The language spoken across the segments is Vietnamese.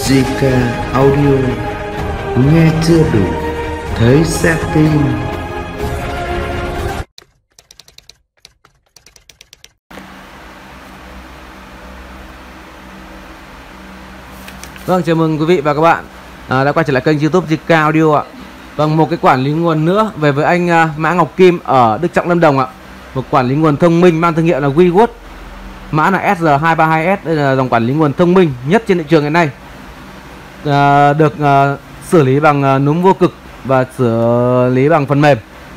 JK Audio, nghe chưa đủ, thấy sẽ tin. Vâng, chào mừng quý vị và các bạn đã quay trở lại kênh YouTube JK Audio ạ. Vâng, một cái quản lý nguồn nữa về với anh Mã Ngọc Kim ở Đức Trọng, Lâm Đồng ạ. Một quản lý nguồn thông minh mang thương hiệu là WeWord. Mã là SR232S, đây là dòng quản lý nguồn thông minh nhất trên thị trường hiện nay. Được xử lý bằng núm vô cực và xử lý bằng phần mềm.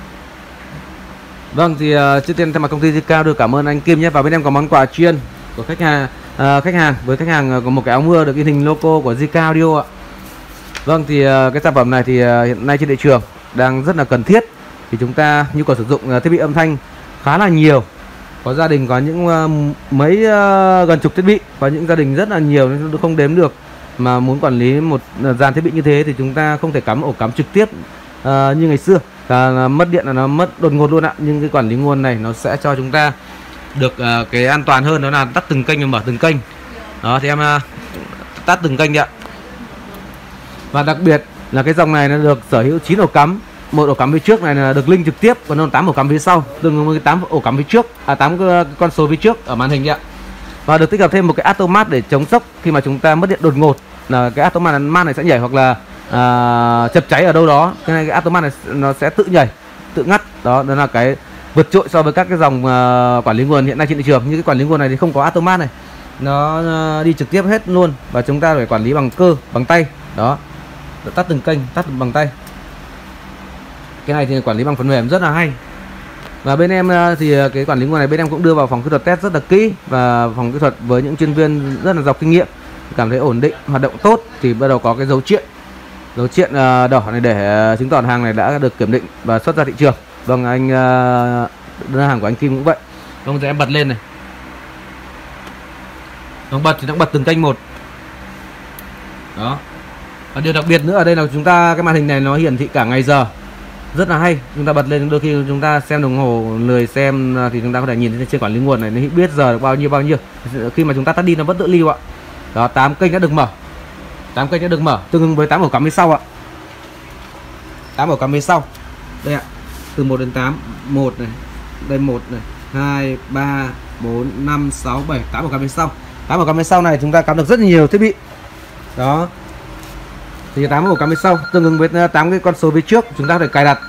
Vâng, thì trước tiên thay mặt công ty JK được cảm ơn anh Kim nhé. Và bên em có món quà chuyên của khách hàng. Với khách hàng có một cái áo mưa được in hình logo của JK Audio ạ. Vâng, thì cái sản phẩm này thì hiện nay trên thị trường đang rất là cần thiết. Thì chúng ta nhu cầu sử dụng thiết bị âm thanh khá là nhiều. Có gia đình có những gần chục thiết bị, có những gia đình rất là nhiều nên không đếm được. Mà muốn quản lý một dàn thiết bị như thế thì chúng ta không thể cắm ổ cắm trực tiếp như ngày xưa. Mất điện là nó mất đột ngột luôn ạ. Nhưng cái quản lý nguồn này nó sẽ cho chúng ta được cái an toàn hơn, đó là tắt từng kênh và mở từng kênh. Đó thì em tắt từng kênh ạ. Và đặc biệt là cái dòng này nó được sở hữu 9 ổ cắm. Một ổ cắm phía trước này là được link trực tiếp, còn 8 ổ cắm phía sau, tương ứng với 8 ổ cắm phía trước, 8 con số phía trước ở màn hình ạ. Và được tích hợp thêm một cái automat để chống sốc khi mà chúng ta mất điện đột ngột, là cái automat này sẽ nhảy, hoặc là chập cháy ở đâu đó, cái automat này nó sẽ tự nhảy, tự ngắt. Đó là cái vượt trội so với các cái dòng quản lý nguồn hiện nay trên thị trường. Như cái quản lý nguồn này thì không có automat này, nó đi trực tiếp hết luôn, và chúng ta phải quản lý bằng cơ, bằng tay. Đó, tắt từng kênh, tắt bằng tay. Cái này thì quản lý bằng phần mềm rất là hay. Và bên em thì cái quản lý nguồn này bên em cũng đưa vào phòng kỹ thuật test rất là kỹ, và phòng kỹ thuật với những chuyên viên rất là giàu kinh nghiệm, cảm thấy ổn định, hoạt động tốt thì bắt đầu có cái dấu triện đỏ này để chứng tỏ hàng này đã được kiểm định và xuất ra thị trường. Vâng, anh đơn hàng của anh Kim cũng vậy. Vâng, thì em bật lên này. Vâng, bật thì nó bật từng kênh một. Đó. Và điều đặc biệt nữa ở đây là chúng ta, cái màn hình này nó hiển thị cả ngày giờ, rất là hay. Chúng ta bật lên, đôi khi chúng ta xem đồng hồ lười xem thì chúng ta có thể nhìn thấy trên quản lý nguồn này, nó biết giờ được bao nhiêu. Khi mà chúng ta tắt đi nó vẫn tự lưu ạ. Đó, 8 kênh đã được mở. 8 kênh đã được mở, tương ứng với 8 ổ cắm phía sau ạ. 8 ổ cắm phía sau. Đây ạ. Từ 1 đến 8, 1 này, đây 1 này, 2 3 4 5 6 7, 8 ổ cắm phía sau. 8 ổ cắm phía sau này chúng ta cắm được rất nhiều thiết bị. Đó. Thì 8 ổ cắm phía sau tương ứng với 8 cái con số phía trước chúng ta có thể cài đặt.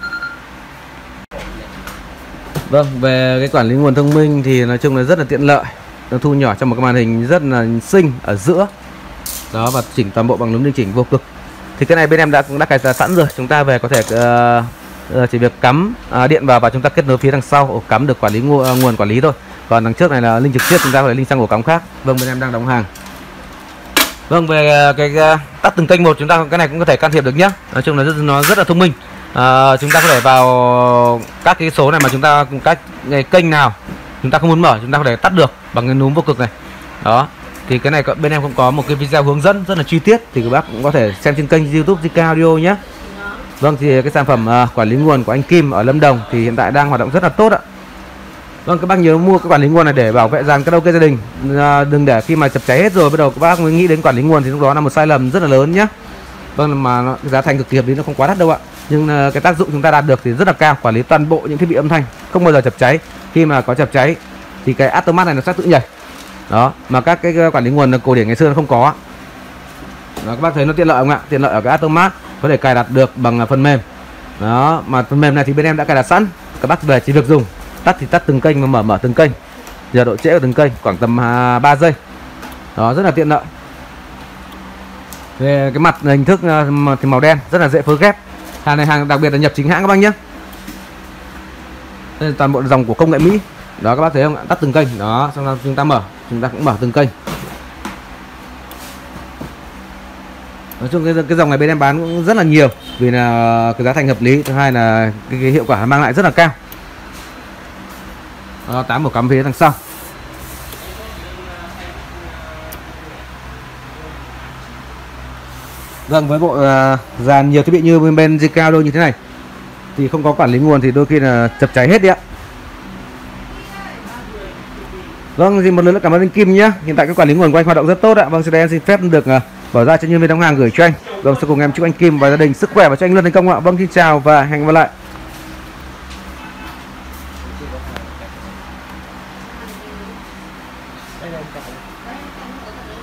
Vâng, về cái quản lý nguồn thông minh thì nói chung là rất là tiện lợi. Nó thu nhỏ trong một cái màn hình rất là xinh ở giữa. Đó, và chỉnh toàn bộ bằng núm điều chỉnh vô cực. Thì cái này bên em cũng đã cài đặt sẵn rồi. Chúng ta về có thể chỉ việc cắm điện vào và chúng ta kết nối phía đằng sau ổ cắm được quản lý nguồn quản lý thôi. Còn đằng trước này là link trực tiếp, chúng ta có thể link sang ổ cắm khác. Vâng, bên em đang đóng hàng. Vâng, về cái tắt từng kênh một, chúng ta cái này cũng có thể can thiệp được nhé. Nói chung là nó rất là thông minh. Chúng ta có thể vào các cái số này mà chúng ta các cái kênh nào chúng ta không muốn mở, chúng ta có thể tắt được bằng cái núm vô cực này. Đó. Thì cái này bên em cũng có một cái video hướng dẫn rất là chi tiết, thì các bác cũng có thể xem trên kênh YouTube JK Audio nhé. Vâng, thì cái sản phẩm quản lý nguồn của anh Kim ở Lâm Đồng thì hiện tại đang hoạt động rất là tốt ạ. Vâng, các bác nhớ mua cái quản lý nguồn này để bảo vệ dàn karaoke gia đình. Đừng để khi mà chập cháy hết rồi bắt đầu các bác mới nghĩ đến quản lý nguồn thì lúc đó là một sai lầm rất là lớn nhé. Vâng, mà giá thành cực kỳ hợp lý, nó không quá đắt đâu ạ. Nhưng cái tác dụng chúng ta đạt được thì rất là cao, quản lý toàn bộ những thiết bị âm thanh, không bao giờ chập cháy. Khi mà có chập cháy thì cái automat này nó sẽ tự nhảy. Đó, mà các cái quản lý nguồn cổ điển ngày xưa nó không có. Đó, các bác thấy nó tiện lợi không ạ? Tiện lợi ở cái automat có thể cài đặt được bằng phần mềm. Đó, mà phần mềm này thì bên em đã cài đặt sẵn. Các bác về chỉ việc dùng, tắt thì tắt từng kênh và mở từng kênh. Giờ độ trễ của từng kênh khoảng tầm 3 giây. Đó, rất là tiện lợi. Về cái mặt hình thức thì màu đen, rất là dễ phối ghép. Hàng này hàng đặc biệt là nhập chính hãng các bác nhé. Đây là toàn bộ dòng của công nghệ Mỹ. Đó, các bác thấy không ạ? Tắt từng kênh. Đó, xong rồi chúng ta cũng mở từng kênh. Nói chung cái dòng này bên em bán cũng rất là nhiều, vì là cái giá thành hợp lý, thứ hai là cái hiệu quả mang lại rất là cao. Đó, 8 ổ cắm phía đằng sau. Vâng, với bộ dàn nhiều thiết bị như bên JK Audio như thế này thì không có quản lý nguồn thì đôi khi là chập cháy hết đi ạ. Vâng, thì một lần nữa cảm ơn anh Kim nhé. Hiện tại cái quản lý nguồn của anh hoạt động rất tốt ạ. Vâng, sau đây em xin phép được bỏ ra cho nhân viên đóng hàng gửi cho anh. Vâng, sau cùng em chúc anh Kim và gia đình sức khỏe và cho anh luôn thành công ạ. Vâng, xin chào và hẹn gặp lại. Đây là